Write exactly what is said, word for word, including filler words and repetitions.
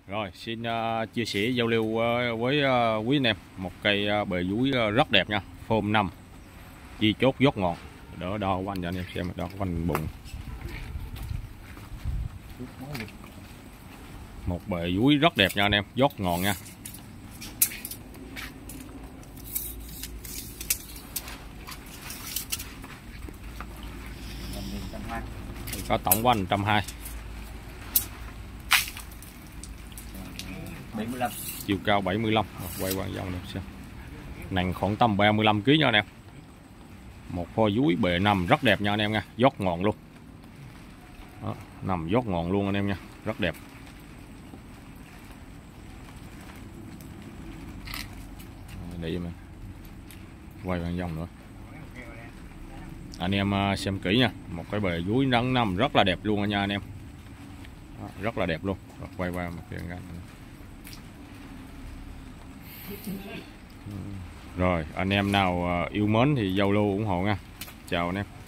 Rồi xin uh, chia sẻ giao lưu uh, với uh, quý anh em một cây uh, bề dúi uh, rất đẹp nha, form năm chi chốt dốt ngọn. Đỡ đo quanh cho anh em xem, đo quanh bụng. Một bề dúi rất đẹp nha anh em, dốt ngọn nha. Có tổng quanh một trăm hai mươi, chiều cao bảy mươi lăm. Quay qua dòng này xem. Nặng khoảng tầm ba mươi lăm ki lô gam nha anh em. Một kho dúi bề nằm rất đẹp nha anh em nha, dốt ngọn luôn. Đó, nằm dốt ngọn luôn anh em nha, rất đẹp. Để mình quay vào dòng nữa. Anh em xem kỹ nha, một cái bề dúi nắng nằm rất là đẹp luôn nha anh em. Đó, rất là đẹp luôn. Rồi, quay qua một cái này. Rồi anh em nào yêu mến thì giao lưu ủng hộ nha. Chào anh em.